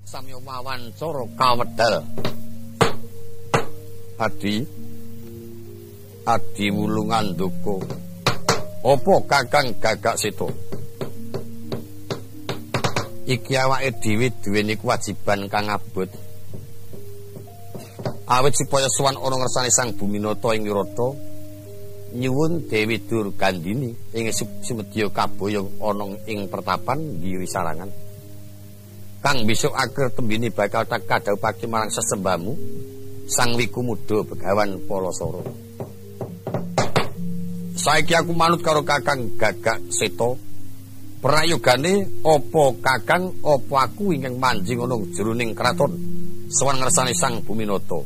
samya wawancara kawedal. Adi wulungan ndoko. Apa Kakang Gagak Seta? Iki awake dhewe duweni kewajiban kang abot. Awit supaya sowan ana ngersane Sang Buminata ing Wirata nyuwun Dewi Durgandini ing sumedya kaboyong ana ing pertapan Giri Sarangan. Kang besok akhir tembini bakal tak kadhawuhake marang sesembahmu Sang Wikumuda Begawan Palasara. Saiki aku manut karo Kakang Gagak Seta. Prayogane apa Kakang apa aku ingkang manjing ana jroning kraton sowan ngersane Sang Buminata.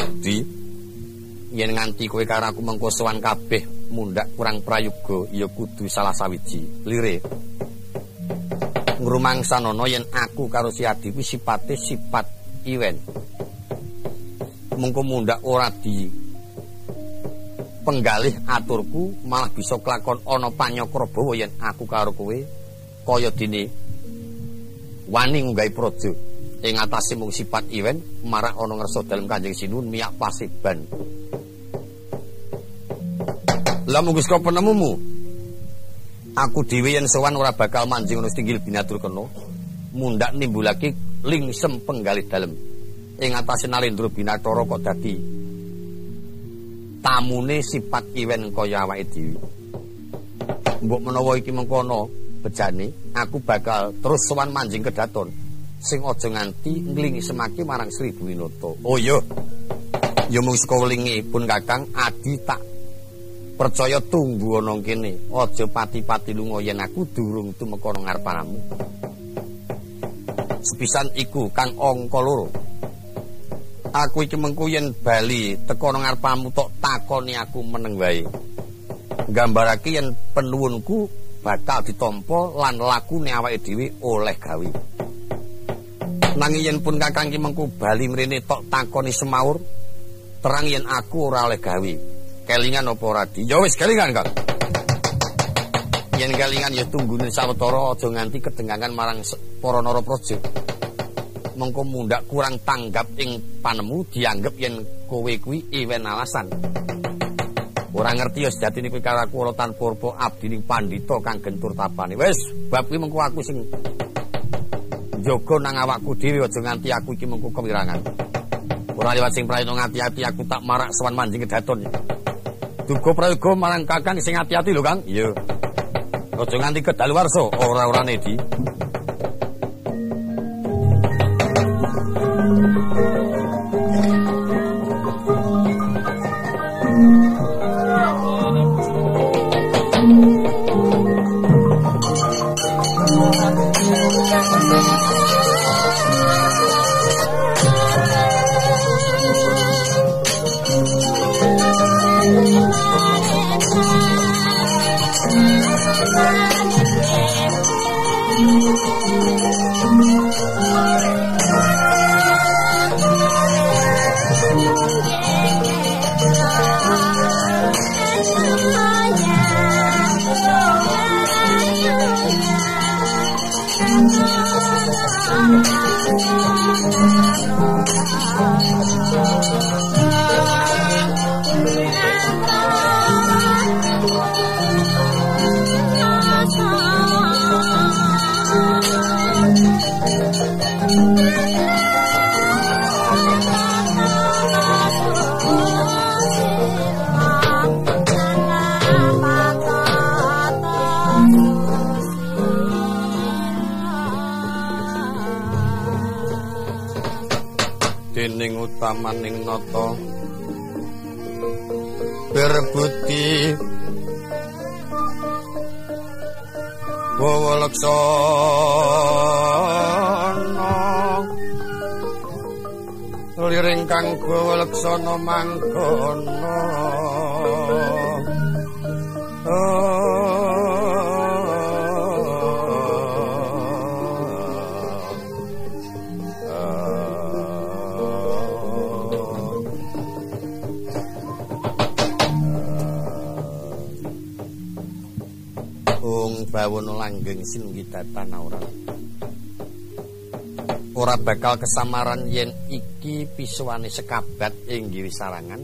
Yen nganti kowe karo aku mengko sowan kabeh mundhak kurang prayoga ya kudu salah sawiji. Lire. Ngrumangsanono yen aku karo si Adi kuwi sipate sipat iwen. Mengko mundhak ora di penggalih aturku malah bisa kelakon ana panyakra bawa yen aku karo kowe kaya dene wani nggahi praja ing atase mung sifat iwen marak ana ngersa dalem Kanjeng Sinuwun miyak pasiban. Lah mung Gusti penemumu. Aku dhewe yen sowan ora bakal manjing ana Tinggil Binatur kena mundhak nimbulake lingsem penggalih dalem ing atase Nalendra Binathara kok dadi tamune sifat iwen kaya awake dhewe. Mbok menawa iki mengkono bejane aku bakal terus sowan manjing kedaton sing aja nganti nglingsem-ake marang Sri Buminata. Oh iya. Ya mung saka welinge pun Kakang Adi tak percaya tunggu ana kene. Aja pati-pati lunga yen aku durung tumeka nang ngarepanmu. Sepisan iku kang angka loro. Aku iki mengko yen bali teka nang ngarepanmu tok takoni aku meneng wae. Nggambarake yen penuwunku bakal ditampa lan lakune awake dhewe oleh gawe. Nanging yen pun Kakang iki mengko bali mrene tok takoni semaur, terang yen aku ora oleh gawe. Kelingan apa ora di? Ya wis kelingan, Kang. Yen kelingan ya tunggune sawetara aja nganti kedengangan marang para narapraja. Mengko mundhak kurang tanggap ing panemu dianggep yen kowe kuwi iwen alasan. Ora ngerti ya sejatine kowe karo aku ora tanpa abdining pandhita kang gentur tapane. Wis, bab kuwi mengko aku sing njaga nang awakku dhewe aja nganti aku iki mengko kewirangan. Ora liwat sing prayitna ngati-ati aku tak marak sowan manjing kedaton. Duga prayoga marang Kakang sing ati-ati lho, Kang. Iya. Aja nganti kedaluwarsa ora-orane di. Dening utamaning nata berbudi bawa laksana liring kang bawa laksana mangkono bawono langgeng singgitatan ora ora bakal kesamaran yen iki pisuwane sekabat ing Giri Sarangan.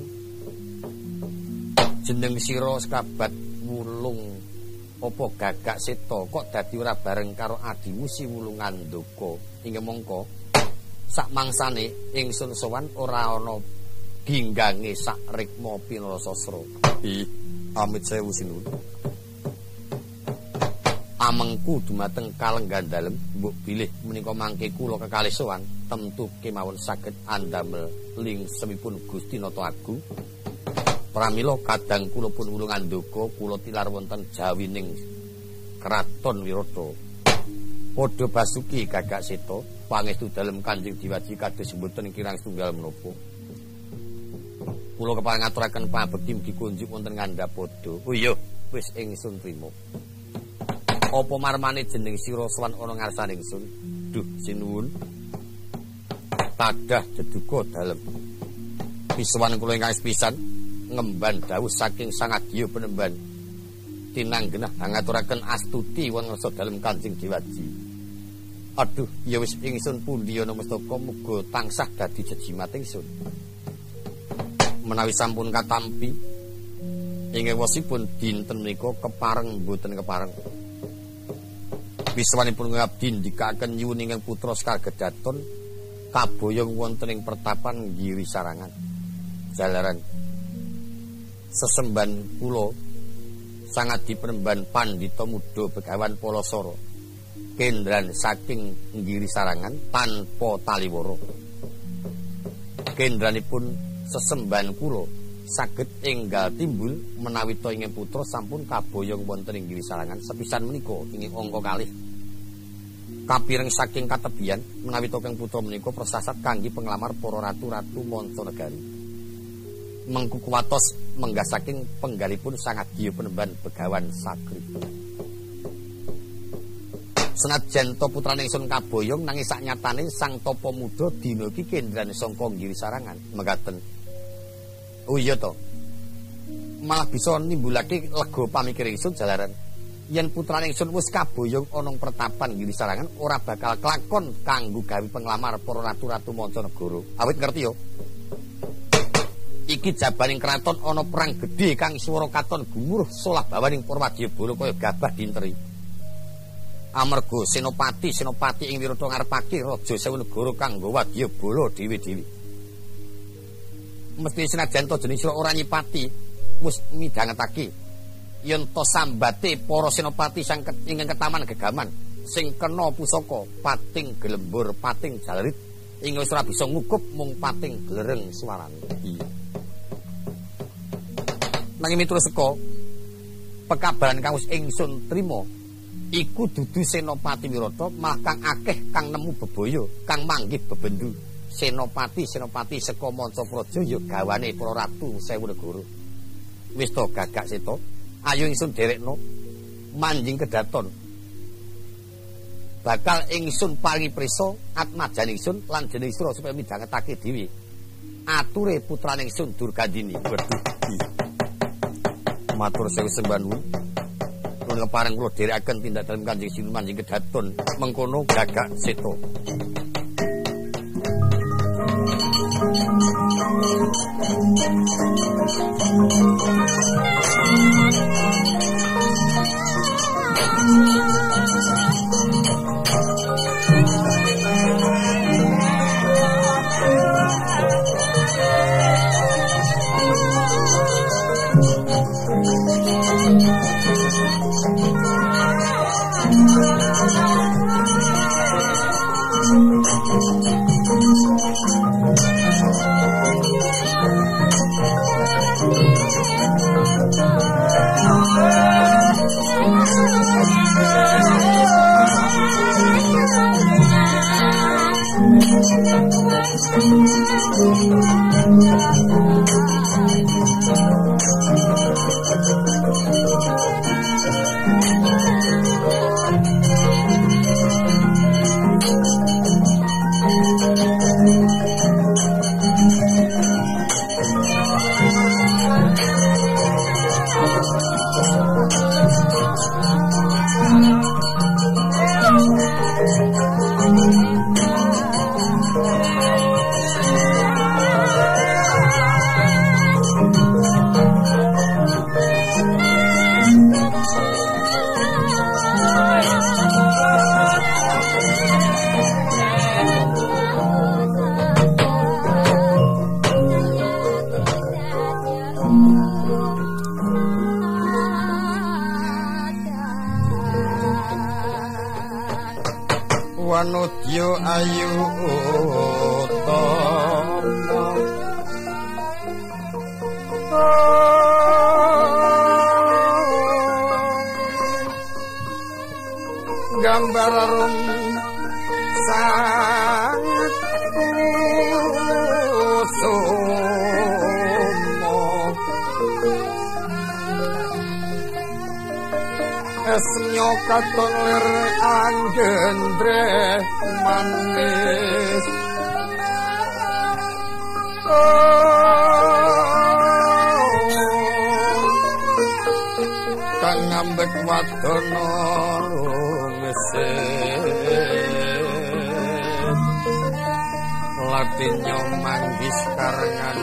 Jeneng sira sekabat Wulung apa Gagak Seta kok dadi ora bareng karo adimu si Wulung Andaka. Inggih mongko sak mangsane ingsun sowan ora ana ginggange sak rikma pinrasasra. Ih, amit sewu sinuwun. Amengku dumateng kalenggan dalem mbok bilih menika mangke kula kekalih sowan temtu kemawon saged andamel ling semipun Gusti Nata Agung. Pramila kadang kula pun Wulung Andaka kula tilar wonten jawining kraton Wirata. Padha Basuki Gagak Seta pangestu dalem Kanjeng Diwaji kados mboten kirang setunggal menapa. Kula kepareng ngaturaken pabekti mugi kunjuk wonten Ngandhapada. Oh iya, wis ingsun trima. Apa marmane jeneng sira sowan ana ngarsaning ingsun? Duh sinuwun. Tadah deduka dalem. Pisuwan kula ingkang sepisan ngemban dawuh saking Sang Agya Penemban. Tinanggenah ngaturaken astuti wonten ngarsa dalem Kanjeng Diwaji. Aduh, ya wis ingsun pundi ana mestaka muga tansah dadi jejimat ingsun. Menawi sampun katampi ing wosipun dinten menika kepareng mboten kepareng. Wiswanipun ngabdi ndikaken nyuwun ingkang putra Skargedaton kaboyong wonten ing pertapan Giri Sarangan. Jalaran sesemban kula Sangadi Penemban Pandhita Muda Begawan Palasara kendran saking Giri Sarangan tanpa taliwara. Kendranipun sesemban kula saged enggal timbul menawi ta ingkang putra sampun kaboyong wonten ing Giri Sarangan sepisan menika ing angka kalih. Kapireng saking katebian menawi to kang putra menika prasasat kangge penglamar para ratu-ratu Mancanegari. Mengku kuwatos menggah saking penggalipun Sang Agya Penemban Begawan Sagri. Senajan to putrane ingsun kaboyong nanging saknyatane Sang Tapa Muda dina iki kendran sangka Giri Sarangan. Mekaten. Oh iya to. Malah bisa nimbulake lega pamikir ingsun jalaran. Yen putrane ingsun wis kaboyong ana pertapan Giri Sarangan ora bakal kelakon kanggo gawe penglamar para ratu-ratu Mancanegara. Awit ngerti yo. Iki jabaning kraton ana perang gedhe kang swara katon gumuruh solah bawaning para wadyabala kaya gabah dinteri. Amarga senopati ing Wirata ngarepake raja sewu negara kang nggawa wadyabala dhewe-dhewe. Mesti senajan to jeneng sira ora nyipati wis midhangetake yen to sambate para senopati sang ingkang ketaman gegaman sing kena pusaka pating gelembur pating jalarit ing wis ora bisa ngukup mung pating glereng swarane. Nanging miturut seka pekabaran kang wis ingsun trima iku dudu senopati Wirata malah kang akeh kang nemu bebaya kang manggih bebendu senopati saka Mancapraja ya gawane para ratu sewu negara. Wis to Gagak Seta ayo ingsun derekno manjing kedaton bakal ingsun paringi prisa atmajan ingsun lan jeneng sira supaya midhangetake dhewe ature putrane ingsun Durgandini. Matur sewu sembah nuwun. Kula pareng kula dherekaken tindak dalem Kanjeng Sinuwun manjing kedaton mengkono Gagak Seta. Wanudya ayu utama gambar rum sang sumo esnyo katon lir anggendre manis kang ngambek wadana latinyo manggis karengan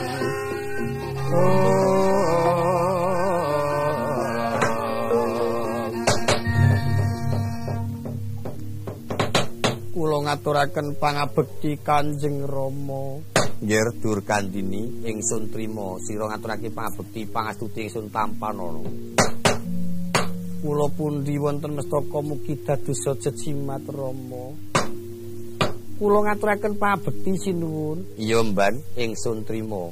kula ngaturaken pangabekti Kanjeng Rama nggih Dur Kandini ingsun trima sira ngaturake pangabekti pangastuti ingsun tampanana kula pundi wonten mestaka mugi dadosa jejimat Rama kula ngaturaken pangabekti sinuwun iya mban ingsun trima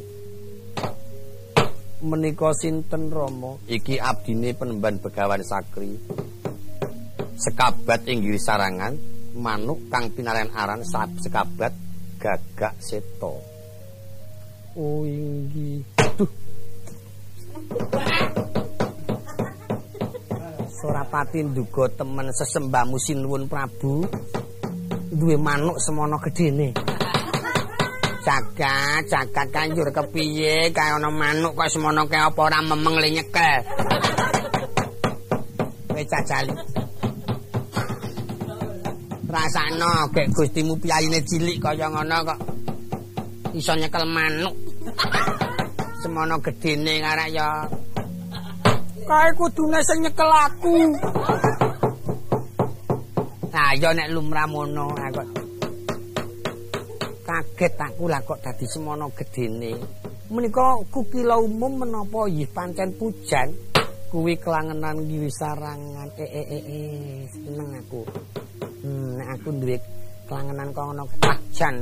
menika sinten Rama iki abdine Penemban Begawan Sakri sekabat inggih sarangan manuk kang pinaren aran sekabat Gagak Seta oh inggih aduh Surapati nduga temen sesembamu sinuwun Prabu duwe manuk semono gedene jagat kanjur kepiye kaya ana manuk kok semono kaya apa ora memeng le nyekel kowe cacali rasane gek gustimu piyayine cilik kaya ngono kok iso nyekel manuk semono gedene arek ya kae kudune sing nyekel aku nah ya nek lumrah mono aku kaget aku lah kok dadi semono gedene menika kukila umum menapa nggih pancen pujan kuwi kelangenan nggih sarangan seneng aku nek aku duwe kelangenan kok ngono jan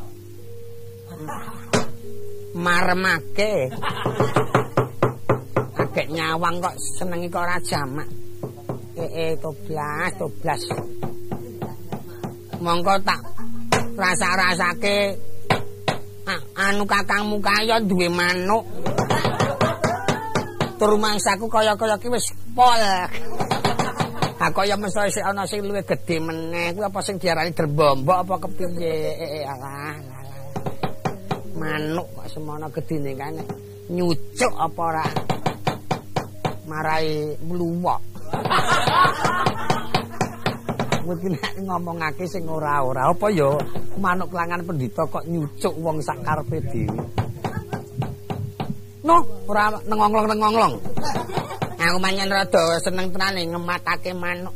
maremake agek nyawang kok senengi kok ora jamak toblas monggo tak rasa-rasake anu kakangmu kaya duwe manuk tur mangsaku kaya-kaya ki wis pol kaya mesti isih ana sing luwih gedhe meneh kuwi apa sing diarani derbombok apa kepiye manuk kok semono gedene kan nyucuk apa ora marai mluwok mungkin ngomongake sing ora-ora apa ya manuk kelangan pendhita kok nyucuk wong sak karepe dhewe no ora nengonglong aku manyen rada seneng tenane ngematake manuk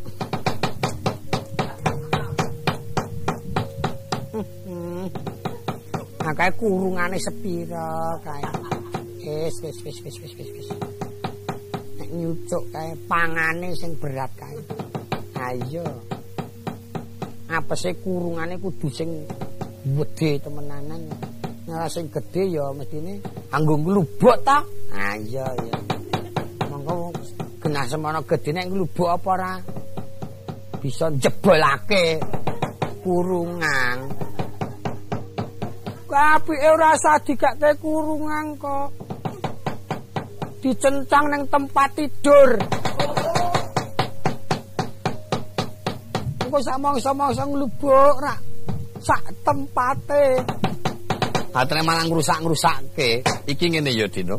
kae kurungane sepira kae wis nek nyucuk kae pangane sing berat kae ayo apese kurungane kudu sing gedhe temenanan nek sing gedhe ya mestine anggo nglubuk ta ayo ya monggo genah semono gedhe nek nglubuk apa ora bisa jebolake kurungan apike ora usah digake kurungan kok dicencang ning tempat tidur engko sak mangsa-mangsa nglubuk rak sak tempate atre malah ngrusak-ngrusakke iki ngene ya Dino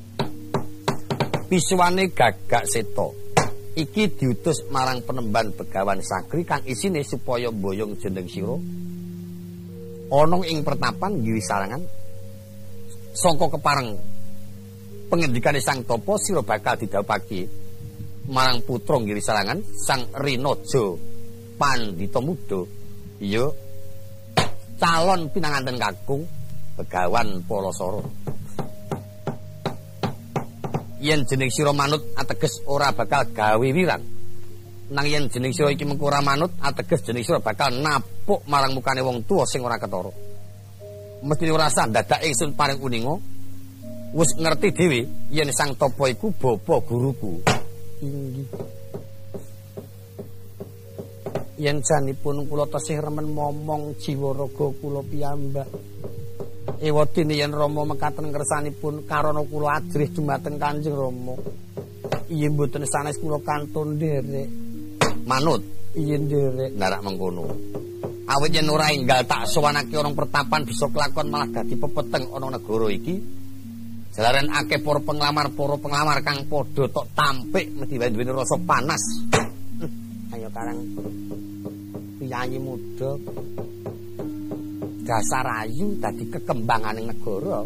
pisuwane Gagak Seta iki diutus marang Penemban Begawan Sakri kang isine supaya mboyong jeneng sira ana ing pertapan nggih sarangan saka kepareng pengendikane Sang Tapa sira bakal didhawuhake marang putra nggih sarangan Sang Rinaja Pandhita Muda iya calon pinanganten kakung Begawan Palasara yen jeneng sira manut ateges ora bakal gawe wirang nang yen jeneng sira iki mengko ora manut ateges jeneng sira bakal napa tepuk marang mukane wong tuwa sing ora ketara. Mesti ora sah dadak ingsun paring uninga. Wis ngerti dhewe yen Sang Tapa iku bapa guruku. Inggih. Yen janipun kula tasih remen momong jiwa raga kula piyambak. Ewadene yen Rama mekaten kersanipun karana kula ajrih dumateng Kanjeng Rama. Iye mboten sanes kula kantun nderek. Manut, iye nderek narak mengkono. Awit yen ora enggal tak sowanake orang pertapan bisa kelakon malah dadi pepeteng ana negara iki. Jalaran akeh para penglamar kang padha tok tampik mesti duwe rasa panas. Ayo karang piyayi muda dasar ayu dadi kekembanganing negara.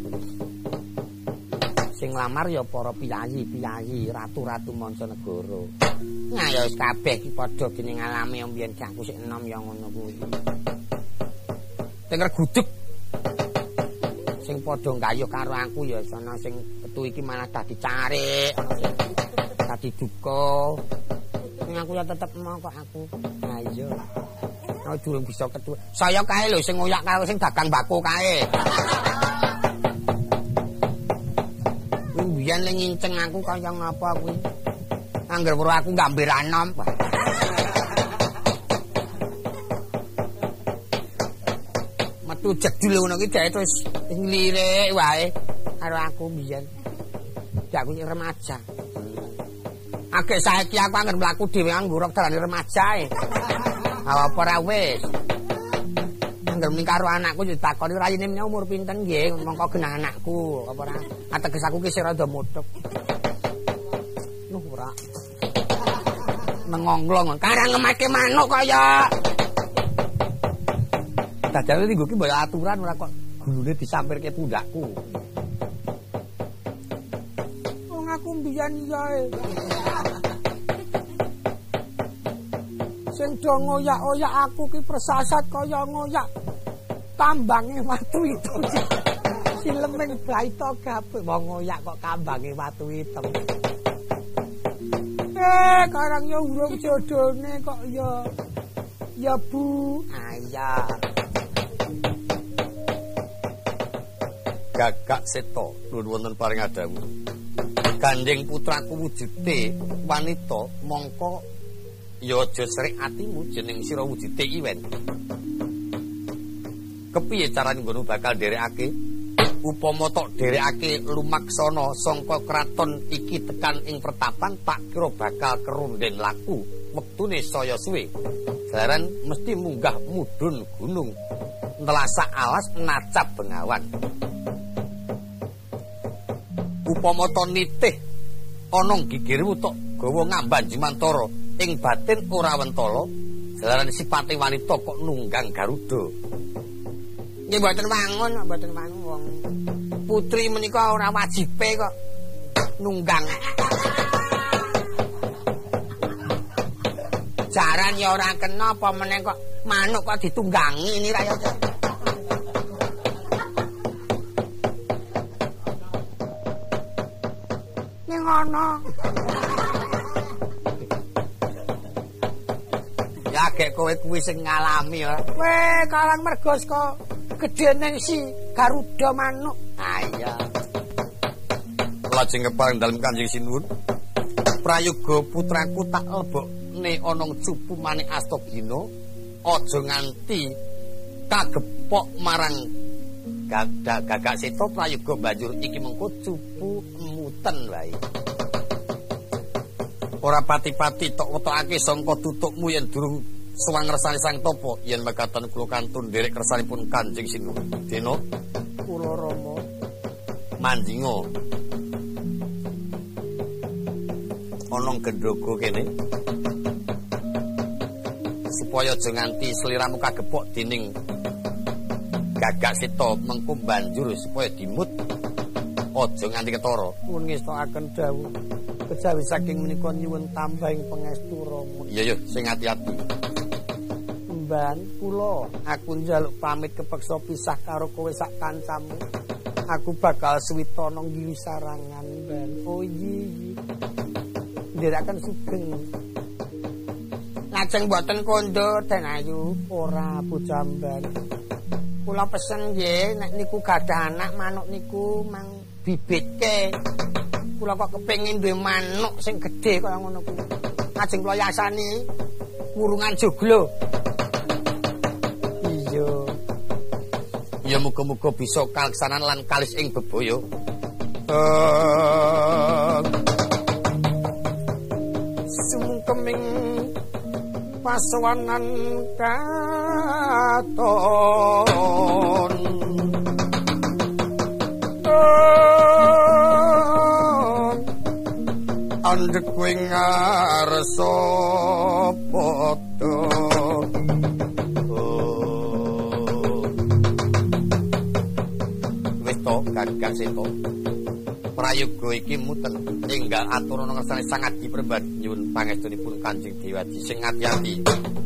Sing lamar ya para piyayi, ratu-ratu mancanegara. Nah ya wis kabeh iki padha dene ngalami mbiyen jakku sik enom ya ngono kuwi. Denger gudeg sing padha nggayuh karo aku ya ana sing metu iki malah dadi carik, ana sing dadi duka. Ning aku ya tetep mau kok aku. Nah iya. Aku durung bisa ketu. Saya kae lho sing ngoyak karo sing dagang bako kae. Mbiyen le nginceng aku kaya ngapa kuwi. Angger weruh aku nggamber anom. Metu jedul ngono iki dhek terus nglirik wae karo aku mbiyen. Dak aku remaja. Agek saiki aku angger mlaku dhewe anggurok dalane remaja e. Apa ora wis. Angger mling karo anakku ditakoni rayine umur pinten nggih, mongko genah anakku. Apa ora? Ateges aku ki sing rada mutuk. Nuh ora. Mengonglong karang ngemake manuk kaya. Dadane tinggo ki mbaya aturan ora kok gulune disampirke pundakku. Wong aku mbiyen yae. Sing do ngoyak-oyak aku ki persasat kaya ngoyak tambange watu itu. Silemeng baita gape wong ngoyak kok kambange watu hitam. Karang ya urung jodone kok ya Bu. Iya. Gagak Seta nuwun wonten paring adawu. Gandeng putraku wujute wanita mongko ya aja srek atimu jeneng sira wujute iwen. Kepiye carane ngono bakal nderekake? Upama tok dherekake lumaksana sangka kraton iki tekan ing pertapan tak kira bakal kerunden laku wektune saya suwe. Jalaran mesti munggah mudhun gunung nelasak alas nacap bengawan. Upama to nitih ana gigirmu tok gawa ngamban Jimantara ing batin ora wentala jalaran sipate wanita kok nunggang Garuda. Nggih mboten wangun wong putri menika ora wajibe kok nunggang. Jaran ya ora kena apa meneh kok manuk kok ditunggangi ini rakyat. Ning ana. Ya gek kowe kuwi sing ngalami ya. Weh, karang mergo saka gedene si Garuda manuk. Ah iya. Lajeng kepareng dalem Kanjeng Sinuwun. Prayoga putraku tak lebokne ana cupu manik Astagina, aja nganti kagepok marang Gagak Seta. Prayoga banjur iki mengko cupu emuten wae. Ora pati-pati tok wetokake sangka tutukmu yen durung suwang ngersani Sang Tapa yen mekaten kula kantun nderek kersanipun Kanjeng Sinuwun. Dena kula Rama mandinga ana gendhoga kene supaya aja nganti sliramu kagepok dening Gagak Seta mengko banjur supaya dimut aja nganti ketara. Nuwun ngestokaken dawuh. Kejawi saking menika nyuwun tambahing pangestu Rama. Iya yo sing ati-ati. Mban kula aku njaluk pamit kepeksa pisah karo kowe sak kancamu. Aku bakal suwita nang ngiwi sarangan, Mban. Oh iya. Ndherekaken sugeng. Lajeng mboten kondo Den Ayu, ora Bujamban. Kula pesen nggih nek niku gadah anak manuk niku mang bibitke. Kula kok kepengin duwe manuk sing gedhe kaya ngono kuwi. Lajeng kula yasani kurungan joglo. Iya. Ya muga-muga bisa kaleksanan lan kalis ing bebaya. Sumkeming pasawanan katon andhek kowe ngarsa padha wis to gagang seto prayoga iki muten enggal aturana ngersane sangat diperban nyuwun pangestunipun Kanjeng Dewadi sing ati-ati.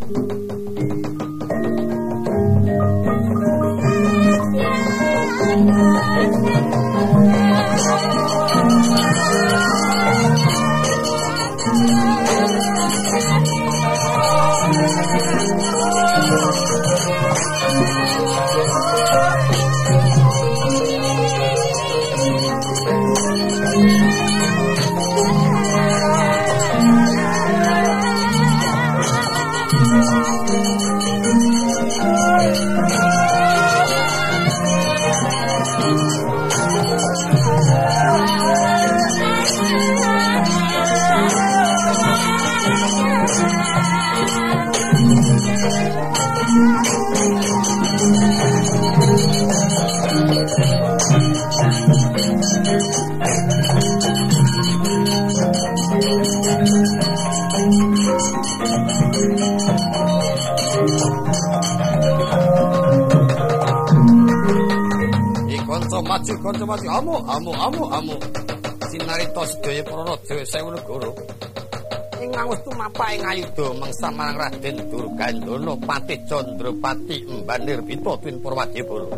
Kanca maju amu sinarita sedaya para raja sewu negara ingkang wis tumapak ing ayuda mangsa marang Raden Durgandana Patih Candrapati Emban Nirbita Twin Purwadyabala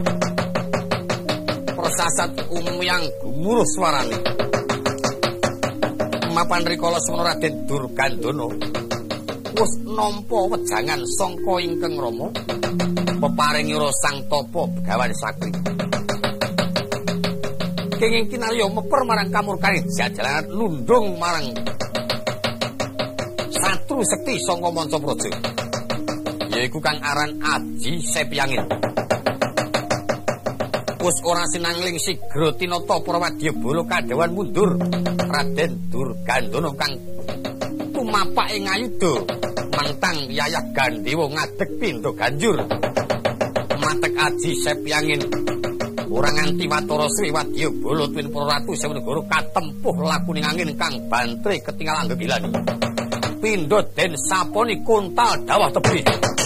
prasasat umyang gumuruh swarane mapan rikala semana Raden Durgandana wis nampa wejangan sangka ingkang Rama peparingira sang tapa Begawan Sakti kenging kinarya meper marang kamurkane jajalanan lundung marang satru sekti saka Mancapraja yaiku kang aran Aji Sepyangin wis ora sinangling sigra tinata Purwadyabala kadhawan mundur Raden Durgandana kang tumapak ing ayuda mantang yayah Gandewa ngadeg pindha ganjur matek Aji Sepyangin ora nganti Watara Sri Wadyabala Twin Praratu sewu negara katempuh lakuning angin kang bantre ketinggalan gegilani pindha den saponi kuntal dawah tebih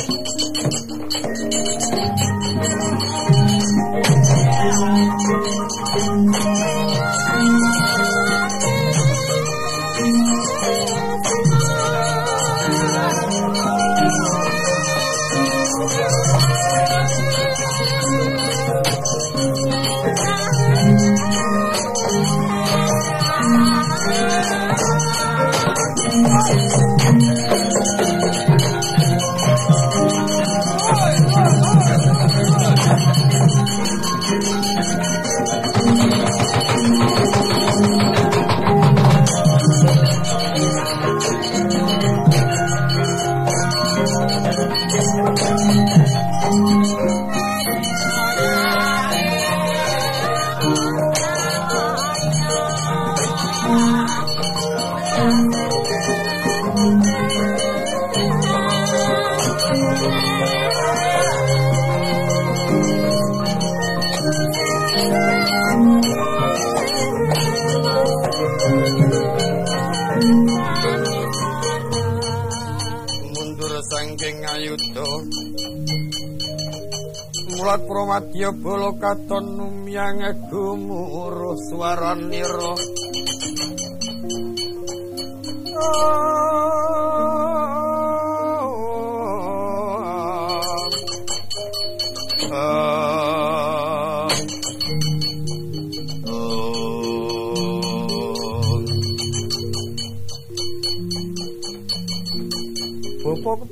Mulat Purwadyabala katon numyang gumuruh swaranira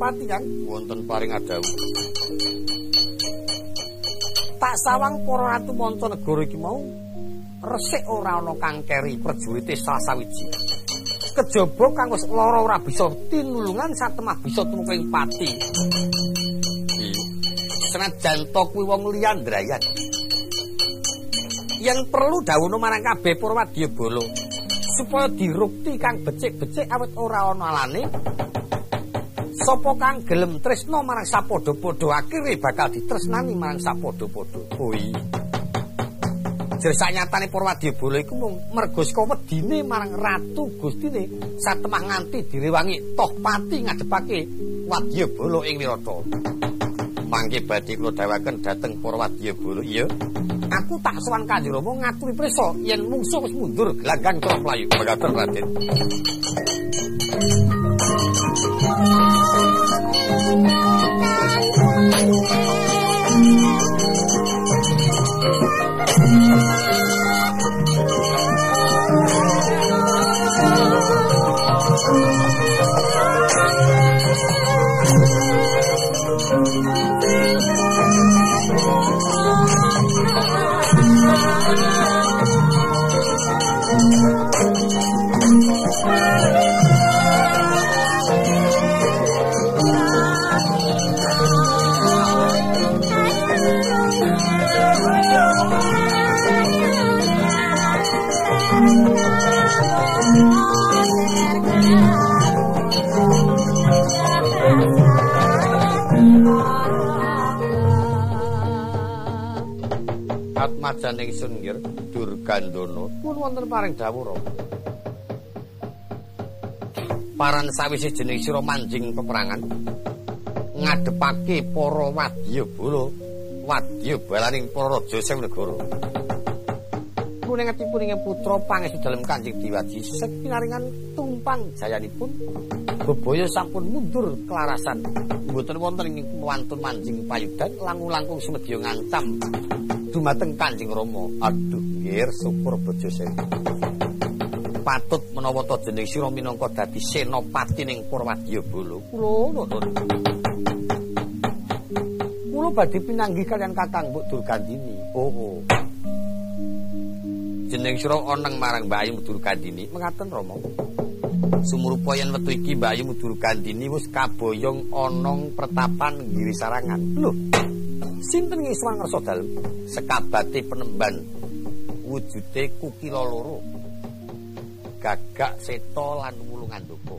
Purwati Kang wonten paring adawu. Tak sawang para ratu manca negara iki mau resik ora ana kang keri prajurite salah sawiji. Kejaba kang wis lara ora bisa tinulungan satemah bisa tumeka ing pati. Senajan to kuwi wong liya ndrayan. Yen perlu dawuhna marang kabeh para wadyabala supaya dirukti kang becik-becik awit ora ana alane. Sapa kang gelem tresna marang sapadha-padha akhire bakal ditresnani marang sapadha-padha. Oh iya. Jer sanyatane para wadyabala iku mung merga saka wedine marang ratu gustine satemah nganti direwangi toh pati ngadepake wadyabala ing Wirata. Mangke badhe kula dawuhaken dhateng para wadyabala. Iya. Aku tak sowan Kanjeng Rama ngaturi prisa yen mungsuh wis mundur gelanggang kala playu. Mekaten Raden. Atmajane ingsun nggih Durgandana pun wonten paring dawuh paran sawise jeneng sira manjing peperangan ngadepake para wadyabalaning para raja sing negara. Kunengatipun ing putra pangestu dalem Kanjeng Diwaji sepinaringan tumpang jayanipun bebaya sampun mundur kelarasan mboten wonten ing wantun manjing payudan langkung sumedya ngancam dumateng Kanjeng Rama. Aduh nggih syukur Bajasewi. Patut menawa ta jeneng sira minangka dadi senopati ning Purwadyabala. Kula badhe pinanggih kalian Kakang Mbok Durgandini. Oh. Jeneng sira oneng marang Mbahyu Durgandini. Mengaten Rama. Sumurupa yen wektu iki Mbahyu Durgandini wis kaboyong onong pretapan Giri Sarangan. Lho. Sinten ngiswang ngersa dalem sekabate penemban wujude kukila loro gagak seta lan wulungan ndoko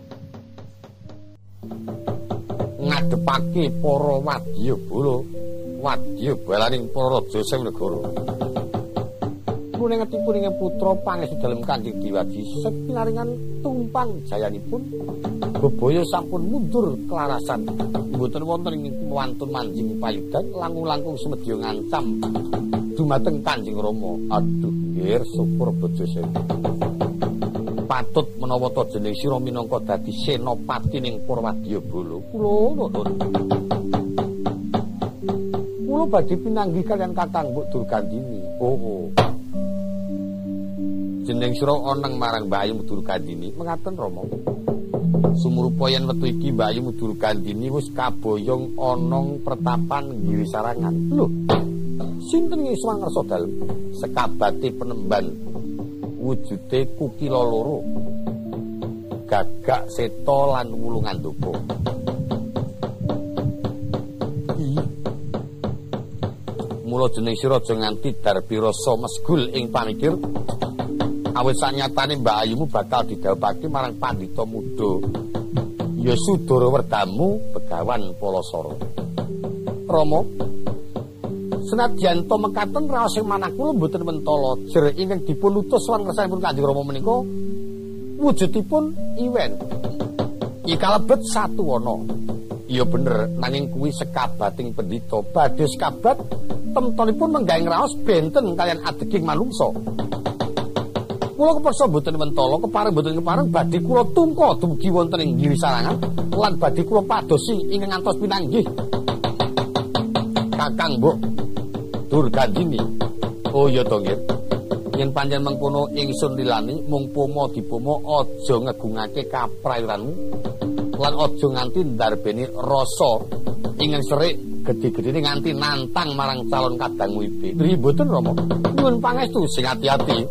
ngadepake para wadyabalaning para raja sing negara. Kunengatipun ing putra pangestu dalem Kanjeng Diwaji sepinaringan tumpang jayanipun bebaya sampun mundur kelarasan mboten wonten ing wantun manjing payudan langkung sumedya ngancam dumateng Kanjeng Rama. Aduh nggih syukur Bajasewi. Patut menawa ta jeneng sira minangka dadi senopati ning Purwadyabala. Kula badhe pinanggih kalian Kakang Mbok Durgandini. Oh. Jeneng sira oneng marang Mbahyu Durgandini. Mengaten Rama. Sumurupa yen wektu iki Mbahyu Durgandini wis kaboyong onong pretapan Giri Sarangan. Lho. Sinten ngiswang ngersa dalem sekabate penemban wujude kukila loro gagak seta lan wulungan ndoko. Mula jeneng sira aja nganti darbi rasa mesgul ing pamikir. Awit sanyatane mbahayumu bakal didhawuhake marang pandhita muda Yasudara Werdamu Begawan Palasara. Rama, senadyan to mekaten raos sing manah kula mboten mentala jer ingkang dipun utus lan kersanipun Kanjeng Rama menika wujudipun iwen. Iki kalebet satu wana. Iya bener, nanging kuwi sekabating pendhita badhe sekabat temtonipun menggawe raos benten kalian adeging manungsa. Kula kepeksa mboten mentala kepareng mboten kepareng badhe kula tumpa dumugi wonten ing Giri Sarangan lan badhe kula padosi ingkang ngantos pinanggih Kakang Mbok Durgandini. Oh ya to nggih. Yen pancen mengkono ingsun lilani mung pomo dipomo aja ngegungake kaprayuranmu lan aja nganti ndarbeni rasa ingin serik gede-gedene nganti nantang marang calon kadang wibi. Nggih mboten Rama. Nyuwun pangestu sing ati-ati.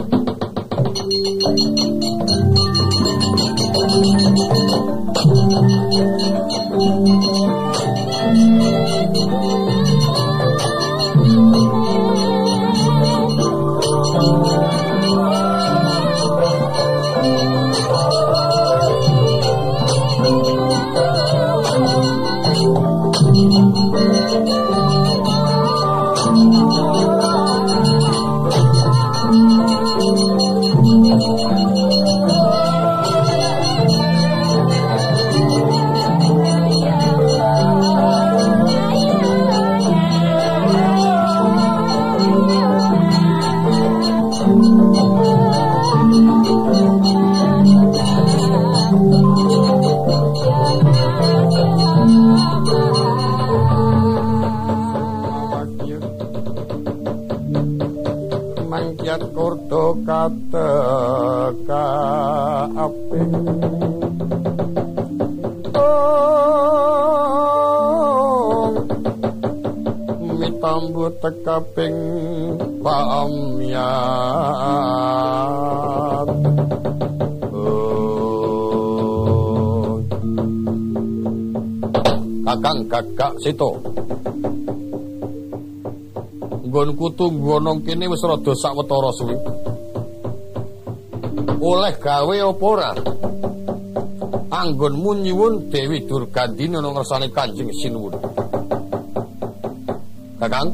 Kurdo kateka aping mitambu teka ping pamyat Kakang Gagak Sito nggonku tunggu ana kene wis rada sawetara suwi. Oleh gawe apa ora? Anggonmu nyuwun Dewi Durgandini ana ngersane Kanjeng Sinuwun. Kakang,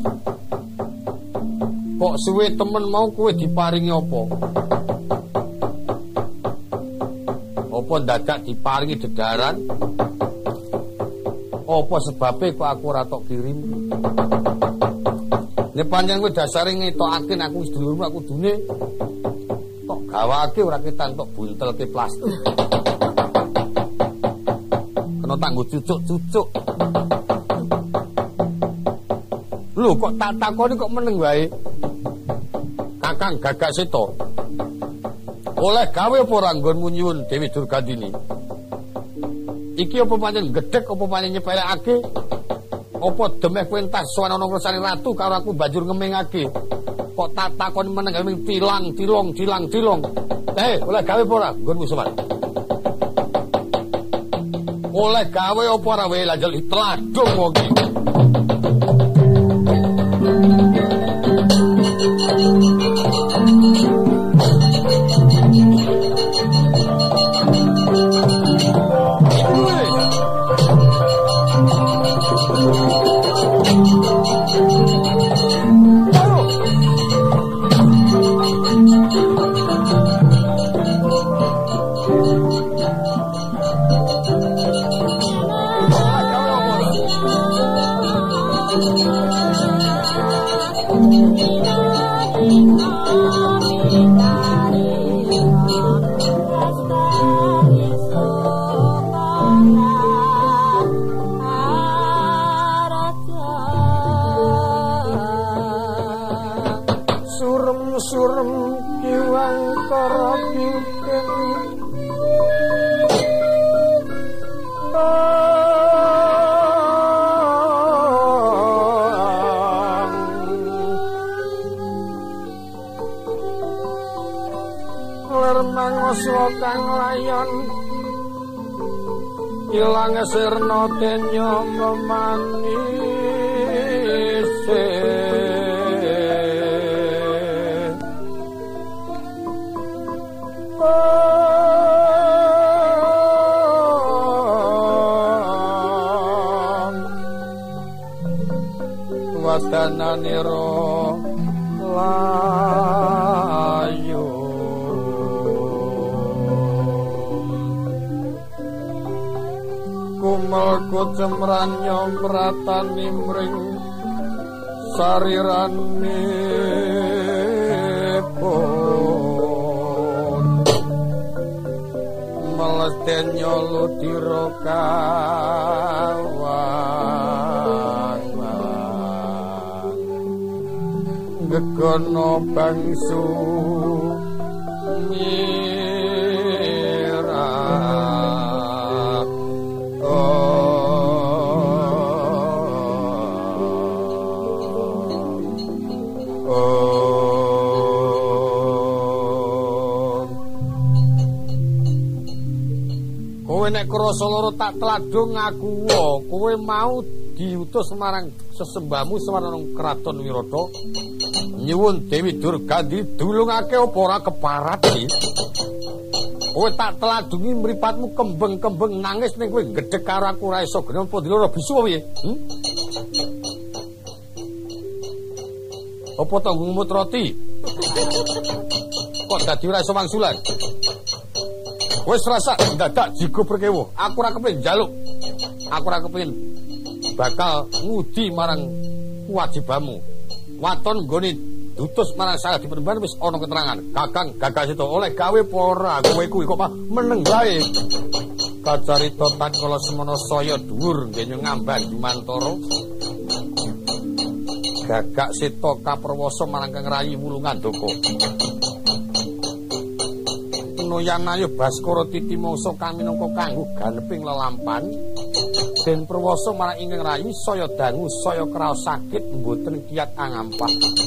kok suwe temen mau kowe diparingi apa? Apa dadak diparingi dedaran? Apa sebabe kok aku ora tok kirim? Nek pancen kowe dasare ngetokake aku wis dulurmu aku dune tok gawake ora ketan tok buntelke plastik. Kena tanggo cucuk-cucuk. Lho kok tak takoni kok meneng wae. Kakang Gagak Sito. Oleh gawe apa ora nggonmu nyuwun Dewi Durgandini? Iki apa pancen gedhek apa pancen nyepelekake? Apa demeh kowe entas sowan ana ngersane ratu karo aku banjur ngemingake. Kok tak takon meneng tilang. Oleh gawe apa ora nggonmu sowan? Oleh gawe apa ora wae lanjel tladung wong iki. Surem kiwang kara pimpin lermang oswa kang layon ilang sirna denya memanise wadananira layu kumelku cemran nyomratani mring sarirane melesten nyolo dirokawang gegono bangsu mirah nek krasa lara tak tladung ngaku kowe mau diutus marang sesembahmu sawanang kraton Wirata nyuwun Dewi Durga didulungake apa ora keparat iki. Kowe tak teladungi mripatmu kembeng-kembeng nangis ning kowe gedhek karo aku ora iso gene apa diloro bisu apa piye? Apa tanggung mut roti? Kok dadi ora iso wangsulan? Wis rasa dadak jigo perkewuh. Aku ora kepengin njaluk. Aku ora kepengin bakal ngudi marang kewajibanmu. Waton nggone dutus marang salah dipenemban wis ana keterangan. Kakang Gagas itu oleh gawe apa ora kowe kuwi kok mah meneng bae. Kacarita tatkala semana saya dhuwur nggih ngambang Dumantara. Gagak Seta kaperwasa marang Kang Rayi Wulungandaka. Noyanayo Baskara Titi mangsa kang minangka kanggo ganeping lelampan den perwasa marang ingkang rayi saya dangu saya kraos sakit mboten kiyat angampah.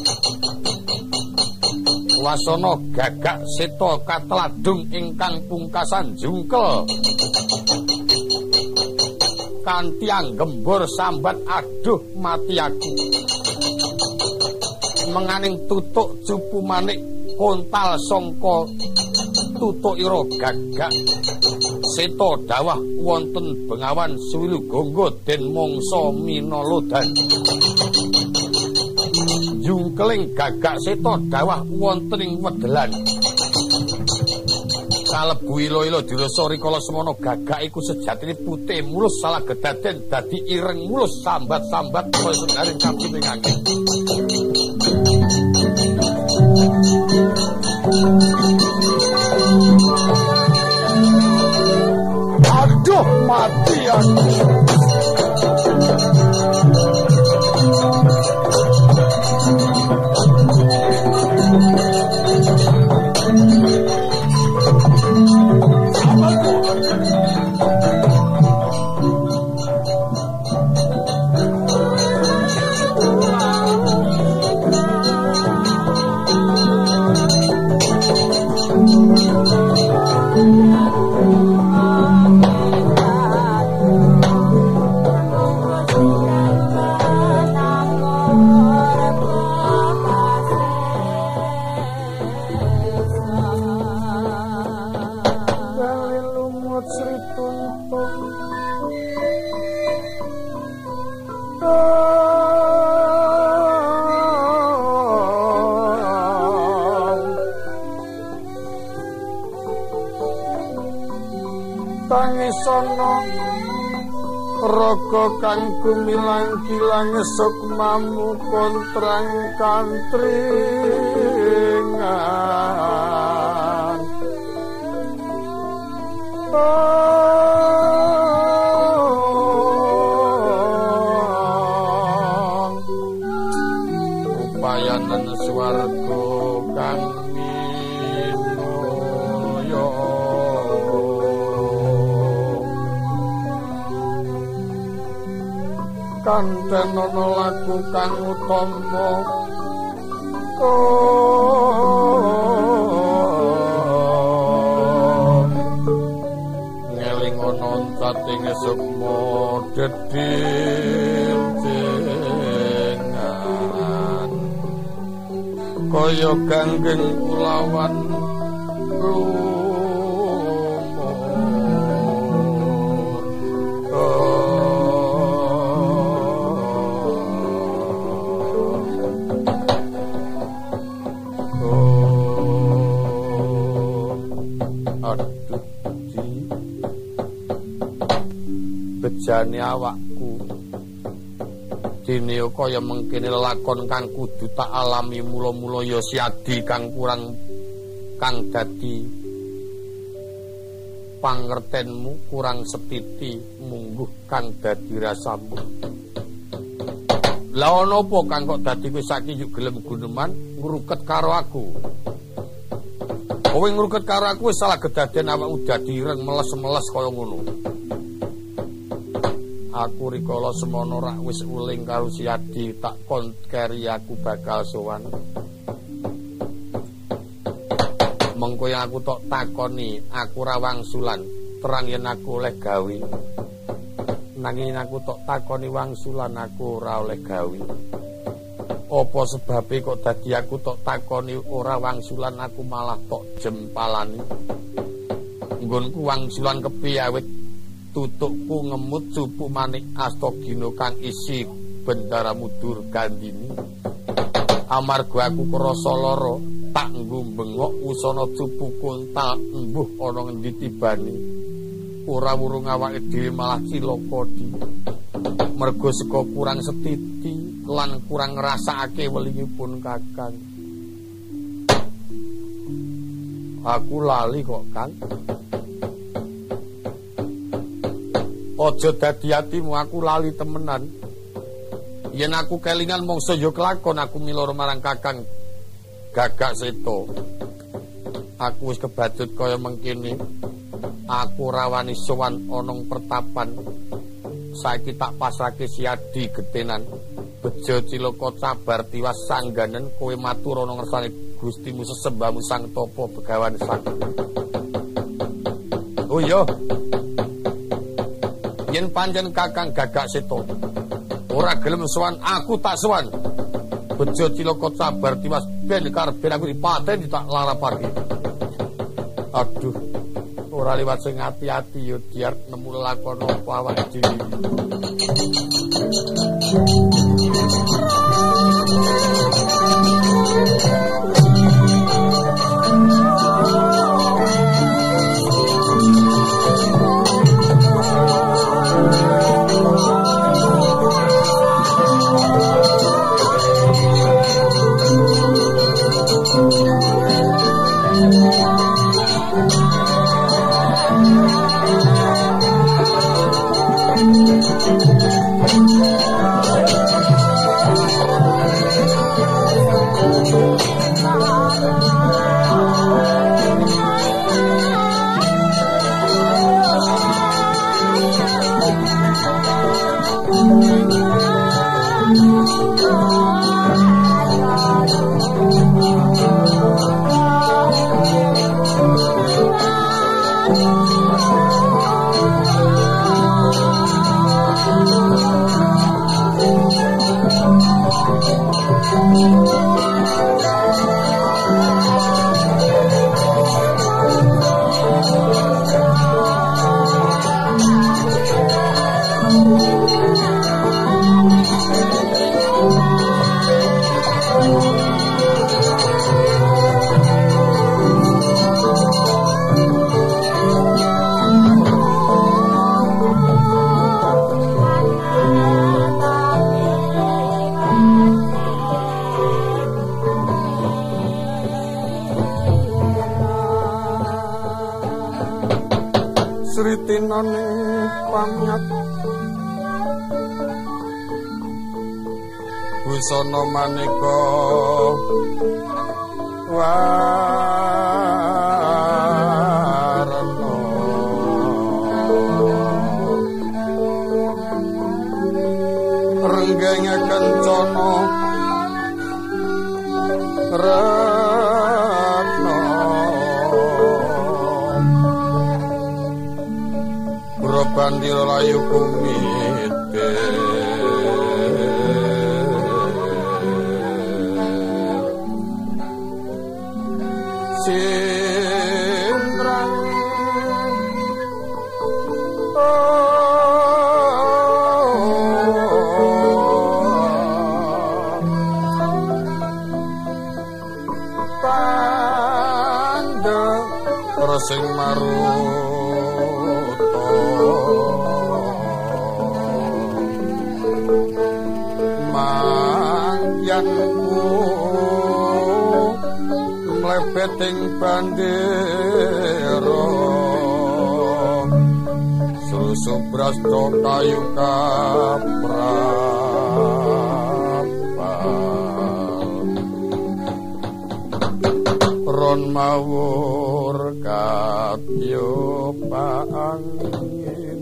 Wasana Gagak Seta katladung ingkang pungkasan jungkel kanthi anggembur sambat aduh mati aku. Menganing tutuk cupu manik kontal sangka tutukira Gagak Seta dawah wonten Bengawan Suwilu Gangga den mangsa minalodan. Jungkeling Gagak Seta dawah wonten ing wedelan. Kalebu ilo-ilo dirasa rikala semana Gagak iku sejatine putih mulus salah gedaden dadi ireng mulus sambat-sambat kaya sendaring kaping angin. Aduh mati aku. Tangisono raga kang gumilang-gilang sukmamu kontrang kantringan upayanan swarga kang minoyo kanten ana laku kang utama ngeling ana tating sukma dedinjengan kaya ganggeng kulawan bejane awakku dene kaya mengkene lakon kang kudu tak alami mula-mula ya siadi kang kurang kang dadi pangertenmu kurang setiti mungguh kang dadi rasamu. Lah ana apa kang kok dadi kowe saiki yo gelem guneman ngruket karo aku? Kowe ngruket karo aku wis salah gedaden awakmu dadi ireng meles-meles kaya ngono. Aku rikala semana rak wis uling karo Siadi tak kon keri aku bakal sowan. Mengko yang aku tok takoni, aku ra wangsulan. terang yen aku oleh gawe. Nanging aku tok takoni wangsulan aku ora oleh gawe. Apa sebabe kok dadi aku tok takoni ora wangsulan aku malah tok jempalani. Nggonku wangsulan kepiye awit tutukku ngemut cupu manik astagina kang isi bendara mudur gandini. Amarga aku krasa lara tak nggo bengok usana cupuku tak embuh ana ngendi tibane. Ora wurung awake dhewe malah cilaka di. Mergo saka kurang setiti lan kurang ngrasakake welingipun Kakang. Aku lali kok, Kang. Aja dadi atimu, aku lali temenan. Yen aku kelingan mongso ya kelakon aku miloro marang Kakang Gagak Seta. Aku wis kebacut kaya mengkene. Aku rawani sowan onong pertapan. Saiki tak pasrake siadi getenan. Bejo cilaka cabar tiwas sangganen kowe matur ana ngersane Gustimu sesembahmu Sang Tapa Begawan Sakti. Oh iya. Yen pancen Kakang Gagak Seta ora gelem sowan aku tak sowan. Bejo cilaka cabar tiwas ben karepen aku dipateni tak larapake. Aduh, ora liwat sing ati-ati yo diar nemu lakon apa awake dhewe. Sritinane pamyat busana maneka warna renggeng kencana ratna Bandira layu kumite sindrang pandha resing maru mangyanku mlebeting bandera Susubrasta kayu kaprapan ron mawur katyo paangin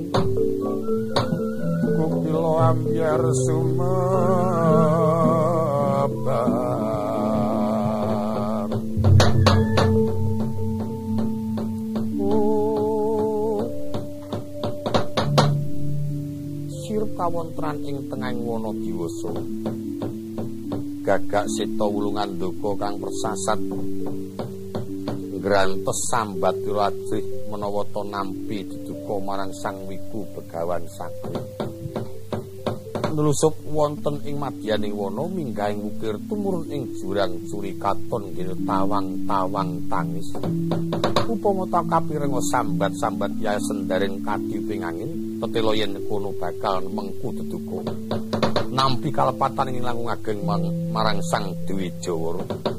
kupilo ambyar sumebar kawontran ing tengahing wana diwasa. Gagak seta wulungan ndaka kang persasat ngrantes sambat lajrih menawa ta nampi diduka marang Sang Wiku Begawan Sakti. Nulusup wonten ing madyaning wana minggahing wukir tumurun ing jurang Surikaton nggih tawang-tawang tangis. Upama ta kapirenga sambat-sambat ya sendaring kadiping angin tetela yen kono bakal mengku deduka. Nampi kalepatan ing langkung ageng marang Sang Dewi Jawara.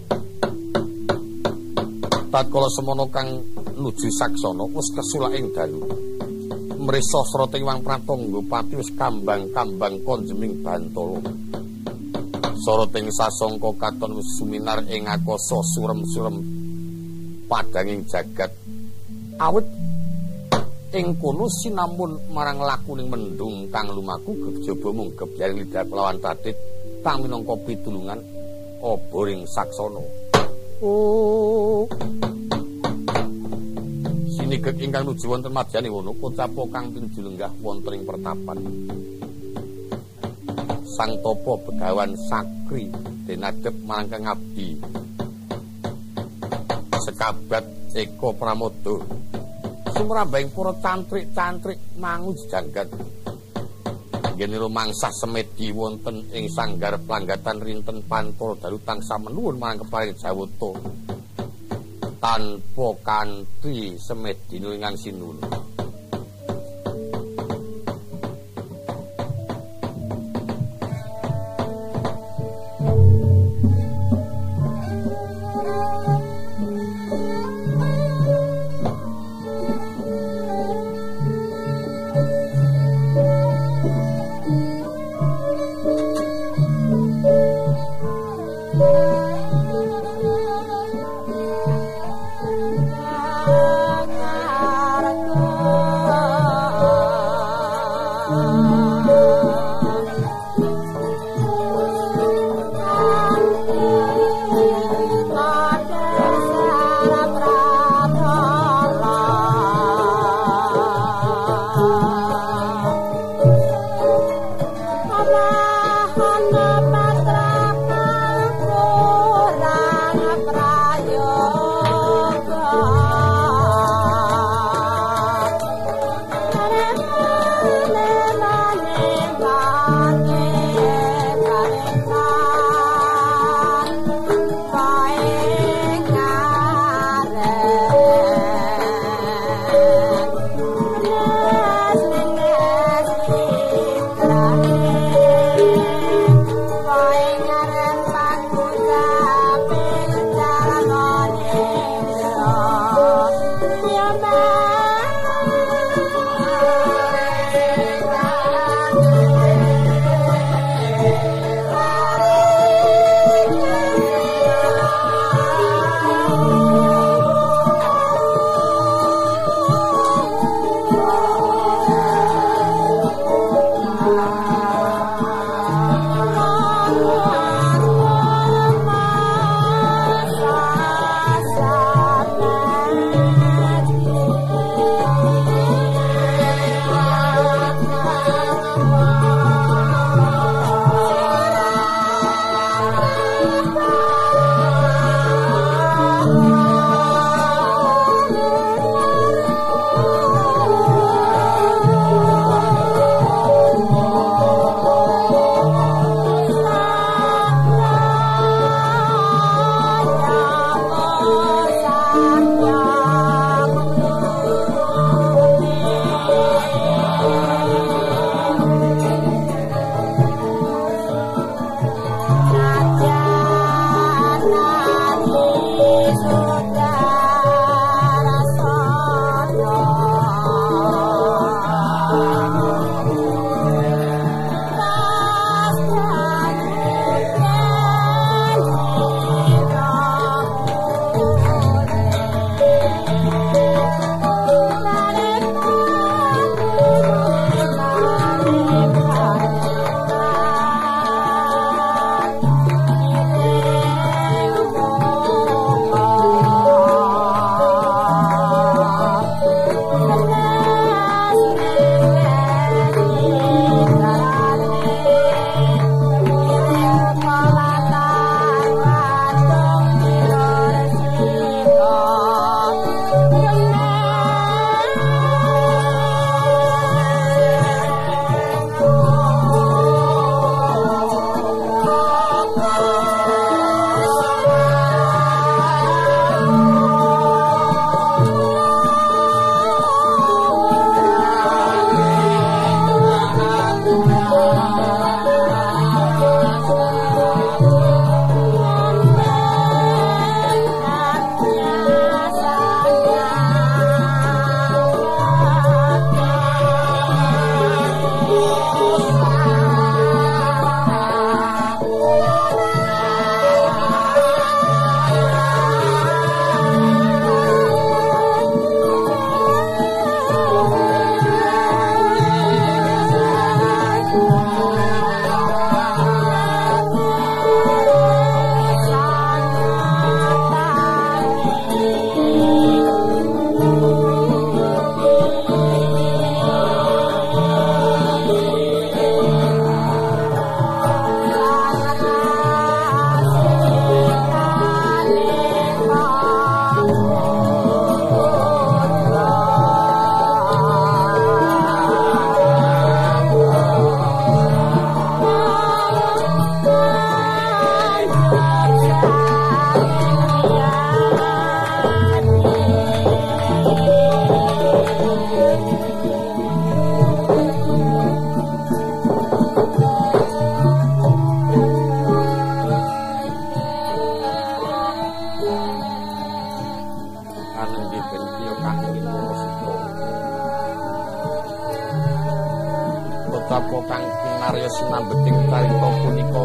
Tatkala semono kang nuju saksana wis kesulak ing dalu. Mrisa Srata Iwang Pratangga Pati wis kambang-kambang konjeming Bantala. Sarating sasangka katon wis suminar ing akasa surem-surem padanging jagat. Awit ing kono sinampun marang lakuning mendung kang lumaku kejaba munggep yaring lidah kelawan tadhit kang minangka pitulungan oboring saksana. Oh. Sinigek ingkang nuju wonten madyaning wana kocapa kang pinuju lenggah wonten ing pertapan. Sang Tapa Begawan Sakri denadhep marang Kang Abdi. Sekabat Eko Pramoda sumrambahing para cantrik-cantrik mangu jejanggat. Nggih rumangsah semedi wonten ing sanggar planggatan rinten Pantara Dalu tansah menuwun marang keparing Jawata. Tanpa kanthi semedi nulingan sinun. Hana patra kalpo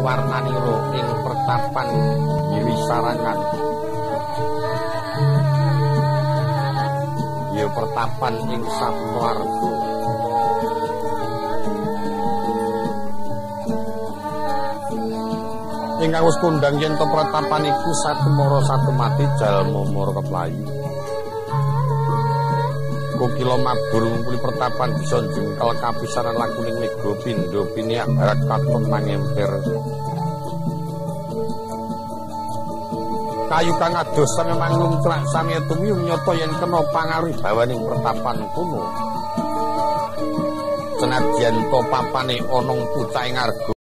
warnanira ing pertapan Giri Sarangan. Ya pertapan ing Saptawarga. Ingkang wis kondhang yen to pratapan iku satemara satemati jalma mara keplayu. Kokila mabur ngumpuli pertapan bisa jengkel kapisanan lakuning mega pindha piniak barat katon mangemper. Kayu kang ados sami manglung celak sami tuwiyung nyata yen kena pangaruh bawaning pertapan kuno. Senadyan to papane ana pucaing arga